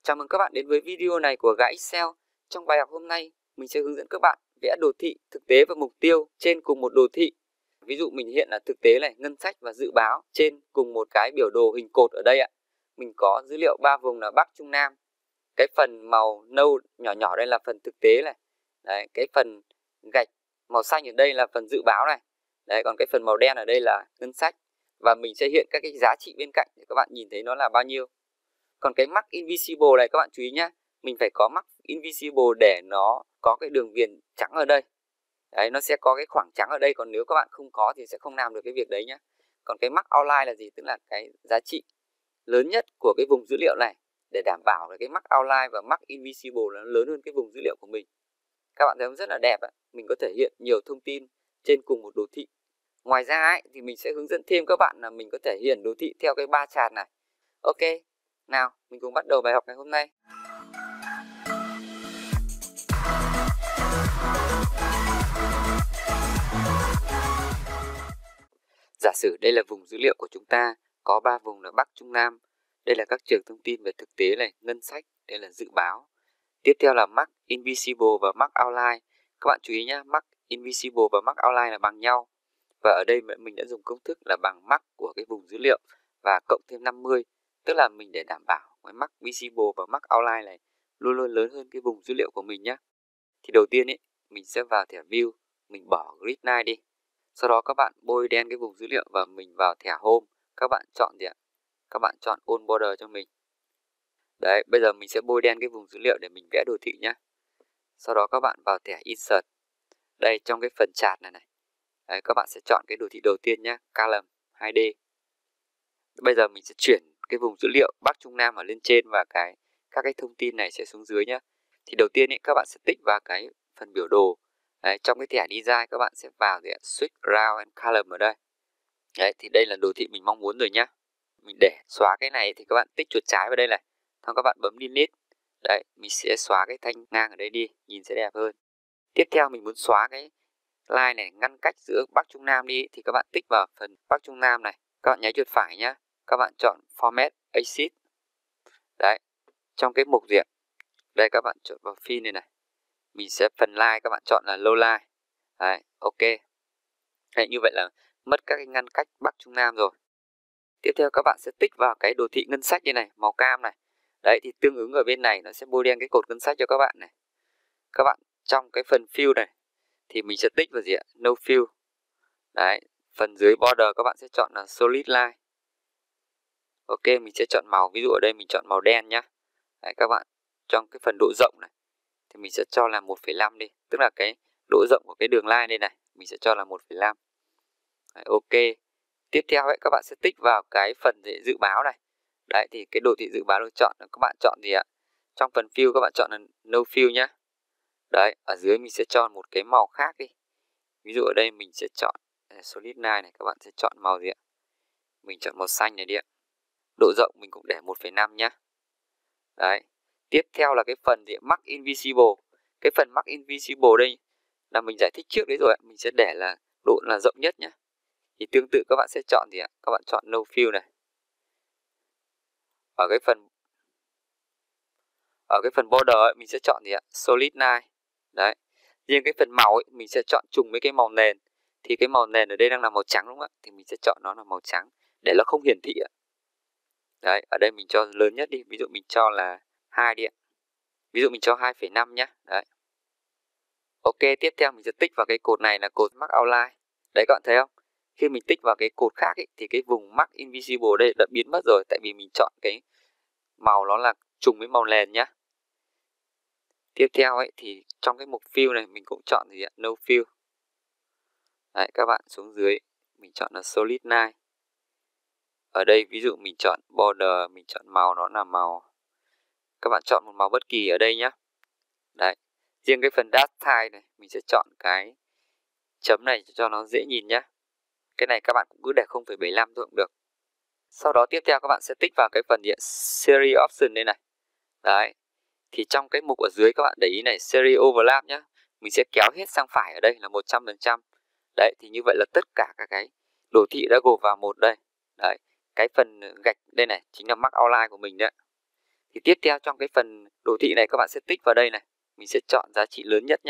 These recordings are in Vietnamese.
Chào mừng các bạn đến với video này của Gã Excel. Trong bài học hôm nay, mình sẽ hướng dẫn các bạn vẽ đồ thị, thực tế và mục tiêu trên cùng một đồ thị. Ví dụ mình hiện là thực tế này, ngân sách và dự báo trên cùng một cái biểu đồ hình cột ở đây ạ. Mình có dữ liệu 3 vùng là Bắc, Trung, Nam. Cái phần màu nâu nhỏ nhỏ đây là phần thực tế này. Đấy, cái phần gạch màu xanh ở đây là phần dự báo này. Đấy, còn cái phần màu đen ở đây là ngân sách. Và mình sẽ hiện các cái giá trị bên cạnh để các bạn nhìn thấy nó là bao nhiêu. Còn cái Mark Invisible này các bạn chú ý nhé. Mình phải có Mark Invisible để nó có cái đường viền trắng ở đây. Đấy, nó sẽ có cái khoảng trắng ở đây. Còn nếu các bạn không có thì sẽ không làm được cái việc đấy nhé. Còn cái Mark Outline là gì? Tức là cái giá trị lớn nhất của cái vùng dữ liệu này. Để đảm bảo là cái Mark Outline và Mark Invisible nó lớn hơn cái vùng dữ liệu của mình. Các bạn thấy rất là đẹp ạ. Mình có thể hiện nhiều thông tin trên cùng một đồ thị. Ngoài ra ấy, thì mình sẽ hướng dẫn thêm các bạn là mình có thể hiện đồ thị theo cái bar chart này. Ok. Nào, mình cùng bắt đầu bài học ngày hôm nay. Giả sử đây là vùng dữ liệu của chúng ta, có 3 vùng là Bắc, Trung, Nam. Đây là các trường thông tin về thực tế này, ngân sách, đây là dự báo. Tiếp theo là Mark Invisible và Mark Outline. Các bạn chú ý nhé, Mark Invisible và Mark Outline là bằng nhau. Và ở đây mình đã dùng công thức là bằng Mark của cái vùng dữ liệu và cộng thêm 50. Tức là mình để đảm bảo cái Mark Visible và Mark Outline này luôn luôn lớn hơn cái vùng dữ liệu của mình nhé. Thì đầu tiên ấy, mình sẽ vào thẻ View, mình bỏ Grid Line đi. Sau đó các bạn bôi đen cái vùng dữ liệu và mình vào thẻ Home. Các bạn chọn gì ạ? Các bạn chọn On Border cho mình. Đấy, bây giờ mình sẽ bôi đen cái vùng dữ liệu để mình vẽ đồ thị nhé. Sau đó các bạn vào thẻ Insert. Đây, trong cái phần chart này này. Đấy, các bạn sẽ chọn cái đồ thị đầu tiên nhé, Column 2D. Bây giờ mình sẽ chuyển cái vùng dữ liệu Bắc, Trung, Nam ở lên trên và các cái thông tin này sẽ xuống dưới nhé. Thì đầu tiên ấy, các bạn sẽ tích vào cái phần biểu đồ. Đấy, trong cái thẻ Design các bạn sẽ vào thì Switch Round and Column ở đây. Đấy, thì đây là đồ thị mình mong muốn rồi nhá. Mình để xóa cái này thì các bạn tích chuột trái vào đây này. Xong các bạn bấm Delete. Đấy, mình sẽ xóa cái thanh ngang ở đây đi, nhìn sẽ đẹp hơn. Tiếp theo mình muốn xóa cái line này ngăn cách giữa Bắc, Trung, Nam đi thì các bạn tích vào phần Bắc, Trung, Nam này. Các bạn nháy chuột phải nhá. Các bạn chọn Format Exit. Đấy, trong cái mục diện. Đây các bạn chọn vào Fill này này. Mình sẽ phần line các bạn chọn là Low Line. Đấy, ok. Đấy, như vậy là mất các cái ngăn cách Bắc, Trung, Nam rồi. Tiếp theo các bạn sẽ tích vào cái đồ thị ngân sách như này, màu cam này. Đấy, thì tương ứng ở bên này nó sẽ bôi đen cái cột ngân sách cho các bạn này. Các bạn trong cái phần Fill này thì mình sẽ tích vào gì ạ? No Fill. Đấy, phần dưới border các bạn sẽ chọn là Solid Line. Ok, mình sẽ chọn màu, ví dụ ở đây mình chọn màu đen nhá. Đấy, các bạn trong cái phần độ rộng này thì mình sẽ cho là 1,5 đi, tức là cái độ rộng của cái đường line đây này, mình sẽ cho là 1,5. Đấy, ok. Tiếp theo ấy, các bạn sẽ tích vào cái phần để dự báo này. Đấy, thì cái đồ thị dự báo được chọn, các bạn chọn gì ạ? Trong phần Fill các bạn chọn là No Fill nhá. Đấy, ở dưới mình sẽ cho một cái màu khác đi. Ví dụ ở đây mình sẽ chọn Solid Line này, các bạn sẽ chọn màu gì ạ? Mình chọn màu xanh này đi ạ. Độ rộng mình cũng để 1,5 nhá. Đấy. Tiếp theo là cái phần gì? Mark Invisible. Cái phần Mark Invisible đây là mình giải thích trước đấy rồi ạ. Mình sẽ để là độ là rộng nhất nhá. Thì tương tự các bạn sẽ chọn gì ạ? Các bạn chọn No Fill này. Ở cái phần border ấy, mình sẽ chọn gì ạ? Solid Line. Đấy. Riêng cái phần màu ấy, mình sẽ chọn trùng với cái màu nền. Thì cái màu nền ở đây đang là màu trắng đúng không ạ? Thì mình sẽ chọn nó là màu trắng để nó không hiển thị ạ. Đấy, ở đây mình cho lớn nhất đi, ví dụ mình cho là 2 đi ạ. Ví dụ mình cho 2,5 nhé. Đấy. Ok, tiếp theo mình sẽ tích vào cái cột này là cột Mark Outline. Đấy các bạn thấy không? Khi mình tích vào cái cột khác ấy, thì cái vùng Mark Invisible đây đã biến mất rồi. Tại vì mình chọn cái màu nó là trùng với màu nền nhá. Tiếp theo ấy thì trong cái mục Fill này mình cũng chọn gì ạ? No Fill. Đấy, các bạn xuống dưới mình chọn là Solid Line. Ở đây ví dụ mình chọn border, mình chọn màu nó là màu. Các bạn chọn một màu bất kỳ ở đây nhá. Đấy. Riêng cái phần dash type này mình sẽ chọn cái chấm này cho nó dễ nhìn nhá. Cái này các bạn cũng cứ để 0,75 thôi cũng được. Sau đó tiếp theo các bạn sẽ tích vào cái phần Series Option đây này. Đấy. Thì trong cái mục ở dưới các bạn để ý này, Series Overlap nhá. Mình sẽ kéo hết sang phải ở đây là 100%. Đấy, thì như vậy là tất cả các cái đồ thị đã gộp vào một đây. Đấy, cái phần gạch đây này chính là Mark Outline của mình đấy. Thì tiếp theo trong cái phần đồ thị này các bạn sẽ tích vào đây này. Mình sẽ chọn giá trị lớn nhất nhé.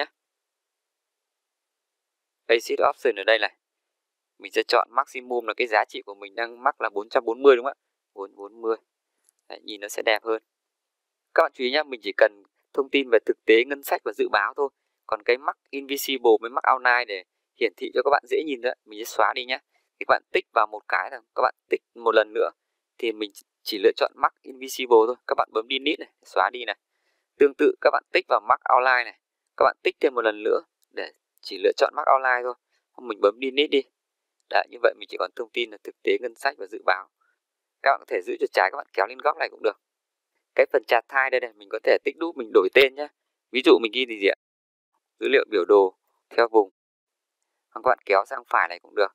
Basic option ở đây này. Mình sẽ chọn maximum là cái giá trị của mình đang mắc là 440 đúng không ạ? 440. Đấy, nhìn nó sẽ đẹp hơn. Các bạn chú ý nhé, mình chỉ cần thông tin về thực tế, ngân sách và dự báo thôi. Còn cái mắc invisible với mắc outline để hiển thị cho các bạn dễ nhìn thôi, mình sẽ xóa đi nhé. Thì các bạn tích vào một cái là các bạn tích một lần nữa thì mình chỉ lựa chọn mắc invisible thôi. Các bạn bấm delete này, xóa đi này. Tương tự các bạn tích vào mắc outline này, các bạn tích thêm một lần nữa để chỉ lựa chọn mắc outline thôi. Mình bấm delete đi. Đấy, như vậy mình chỉ còn thông tin là thực tế, ngân sách và dự báo. Các bạn có thể giữ chuột trái, các bạn kéo lên góc này cũng được. Cái phần chart type đây này, mình có thể tích đúp, mình đổi tên nhé. Ví dụ mình ghi gì ạ? Dữ liệu biểu đồ theo vùng. Hoặc các bạn kéo sang phải này cũng được.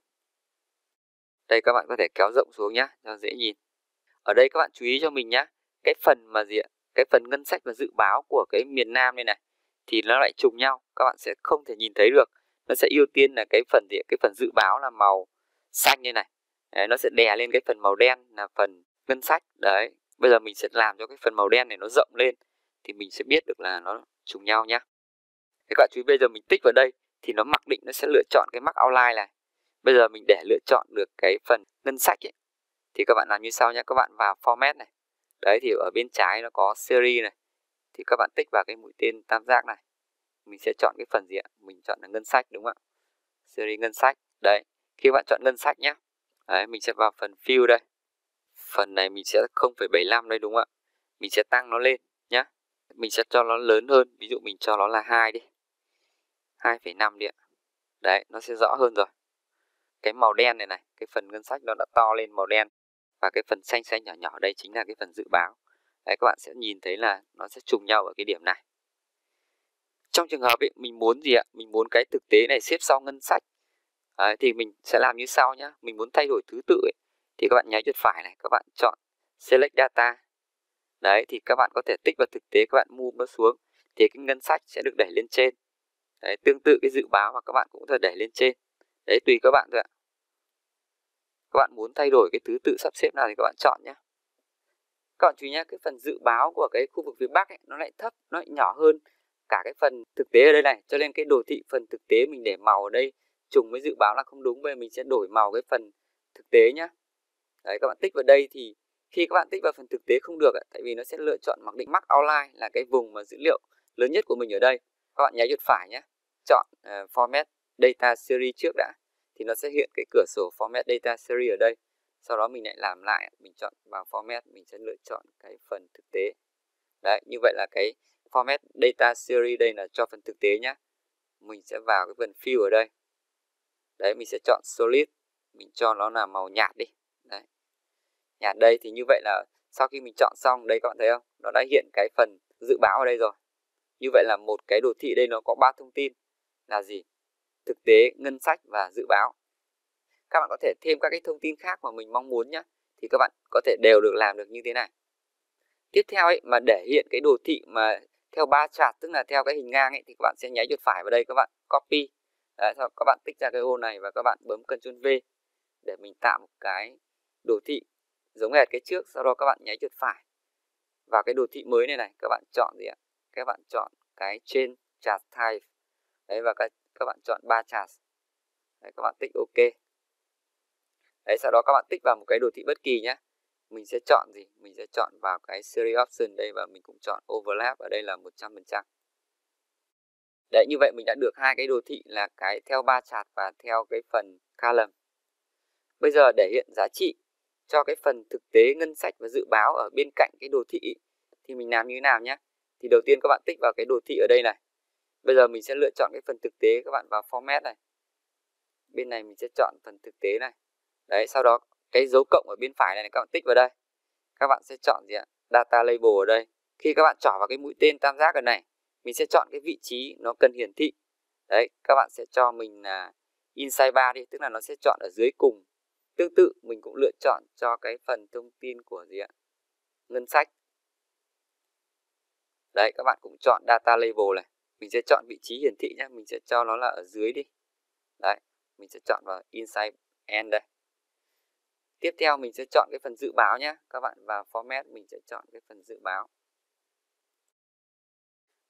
Đây các bạn có thể kéo rộng xuống nhé, cho dễ nhìn. Ở đây các bạn chú ý cho mình nhé. Cái phần mà gì ạ? Cái phần ngân sách và dự báo của cái miền Nam đây này thì nó lại trùng nhau, các bạn sẽ không thể nhìn thấy được. Nó sẽ ưu tiên là cái phần gì ạ? Cái phần dự báo là màu xanh đây này. Đấy, nó sẽ đè lên cái phần màu đen là phần ngân sách. Đấy, bây giờ mình sẽ làm cho cái phần màu đen này nó rộng lên thì mình sẽ biết được là nó trùng nhau nhé. Các bạn chú ý bây giờ mình tích vào đây thì nó mặc định nó sẽ lựa chọn cái mắc outline này. Bây giờ mình để lựa chọn được cái phần ngân sách ấy, thì các bạn làm như sau nhé. Các bạn vào format này. Đấy thì ở bên trái nó có series này. Thì các bạn tích vào cái mũi tên tam giác này. Mình sẽ chọn cái phần gì ạ? Mình chọn là ngân sách đúng không ạ? Series ngân sách. Đấy, khi các bạn chọn ngân sách nhé. Đấy, mình sẽ vào phần fill đây. Phần này mình sẽ 0,75 đây đúng không ạ? Mình sẽ tăng nó lên nhé. Mình sẽ cho nó lớn hơn. Ví dụ mình cho nó là 2 đi. 2,5 đi ạ. Đấy, nó sẽ rõ hơn rồi. Cái màu đen này này, cái phần ngân sách nó đã to lên màu đen. Và cái phần xanh xanh nhỏ nhỏ đây chính là cái phần dự báo. Đấy, các bạn sẽ nhìn thấy là nó sẽ trùng nhau ở cái điểm này. Trong trường hợp ấy, mình muốn gì ạ? Mình muốn cái thực tế này xếp sau ngân sách. Đấy, thì mình sẽ làm như sau nhé. Mình muốn thay đổi thứ tự ấy, thì các bạn nháy chuột phải này, các bạn chọn Select Data. Đấy, thì các bạn có thể tích vào thực tế, các bạn move nó xuống. Thì cái ngân sách sẽ được đẩy lên trên. Đấy, tương tự cái dự báo mà các bạn cũng có thể đẩy lên trên. Đấy, tùy các bạn thôi ạ. Các bạn muốn thay đổi cái thứ tự sắp xếp nào thì các bạn chọn nhé. Các bạn chú ý nhé, cái phần dự báo của cái khu vực phía Bắc ấy, nó lại thấp, nó lại nhỏ hơn cả cái phần thực tế ở đây này. Cho nên cái đồ thị phần thực tế mình để màu ở đây trùng với dự báo là không đúng. Bây giờ mình sẽ đổi màu cái phần thực tế nhé. Đấy, các bạn tích vào đây thì khi các bạn tích vào phần thực tế không được, tại vì nó sẽ lựa chọn mặc định Max Outline là cái vùng mà dữ liệu lớn nhất của mình ở đây. Các bạn nháy chuột phải nhé, chọn Format Data Series trước đã. Thì nó sẽ hiện cái cửa sổ Format Data Series ở đây. Sau đó mình lại làm lại, mình chọn vào Format, mình sẽ lựa chọn cái phần thực tế. Đấy, như vậy là cái Format Data Series đây là cho phần thực tế nhé. Mình sẽ vào cái phần Fill ở đây. Đấy, mình sẽ chọn Solid, mình cho nó là màu nhạt đi. Đấy, nhạt đây thì như vậy là sau khi mình chọn xong, đây các bạn thấy không? Nó đã hiện cái phần dự báo ở đây rồi. Như vậy là một cái đồ thị đây nó có 3 thông tin là gì? Thực tế, ngân sách và dự báo. Các bạn có thể thêm các cái thông tin khác mà mình mong muốn nhé. Thì các bạn có thể đều được làm được như thế này. Tiếp theo ấy, mà để hiện cái đồ thị mà theo bar chart, tức là theo cái hình ngang ấy, thì các bạn sẽ nháy chuột phải vào đây, các bạn copy. Đấy, sau các bạn tích ra cái ô này và các bạn bấm Ctrl V để mình tạo một cái đồ thị giống hệt cái trước. Sau đó các bạn nháy chuột phải vào cái đồ thị mới này này, các bạn chọn gì ạ? Các bạn chọn cái Change Chart Type. Đấy, và các bạn chọn bar chart. Đấy, các bạn tích OK. Đấy, sau đó các bạn tích vào một cái đồ thị bất kỳ nhé. Mình sẽ chọn gì? Mình sẽ chọn vào cái Series Option đây và mình cũng chọn Overlap ở đây là 100%. Đấy, như vậy mình đã được hai cái đồ thị là cái theo bar chart và theo cái phần column. Bây giờ để hiện giá trị cho cái phần thực tế, ngân sách và dự báo ở bên cạnh cái đồ thị thì mình làm như thế nào nhé? Thì đầu tiên các bạn tích vào cái đồ thị ở đây này. Bây giờ mình sẽ lựa chọn cái phần thực tế, các bạn vào Format này. Bên này mình sẽ chọn phần thực tế này. Đấy, sau đó cái dấu cộng ở bên phải này các bạn tích vào đây. Các bạn sẽ chọn gì ạ? Data Label ở đây. Khi các bạn chọn vào cái mũi tên tam giác ở này, mình sẽ chọn cái vị trí nó cần hiển thị. Đấy, các bạn sẽ cho mình là Inside Bar đi, tức là nó sẽ chọn ở dưới cùng. Tương tự mình cũng lựa chọn cho cái phần thông tin của gì ạ? Ngân sách. Đấy, các bạn cũng chọn Data Label này. Mình sẽ chọn vị trí hiển thị nhé, mình sẽ cho nó là ở dưới đi. Đấy, mình sẽ chọn vào Inside End đây. Tiếp theo mình sẽ chọn cái phần dự báo nhé. Các bạn vào Format mình sẽ chọn cái phần dự báo.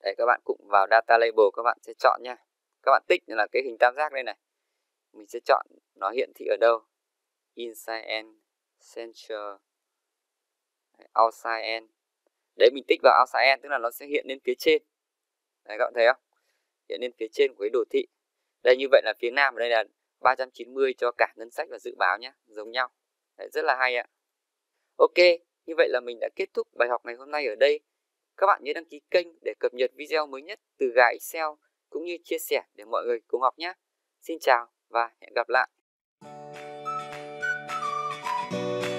Đấy, các bạn cũng vào Data Label, các bạn sẽ chọn nha. Các bạn tích là cái hình tam giác đây này. Mình sẽ chọn nó hiển thị ở đâu. Inside and Center, Outside and. Đấy, mình tích vào Outside and, tức là nó sẽ hiện lên phía trên. Đấy, các bạn thấy không? Hiện lên phía trên của cái đồ thị. Đây, như vậy là phía nam ở đây là 390 cho cả ngân sách và dự báo nhé, giống nhau. Đấy, rất là hay ạ. Ok, như vậy là mình đã kết thúc bài học ngày hôm nay ở đây. Các bạn nhớ đăng ký kênh để cập nhật video mới nhất từ Gà Excel cũng như chia sẻ để mọi người cùng học nhé. Xin chào và hẹn gặp lại.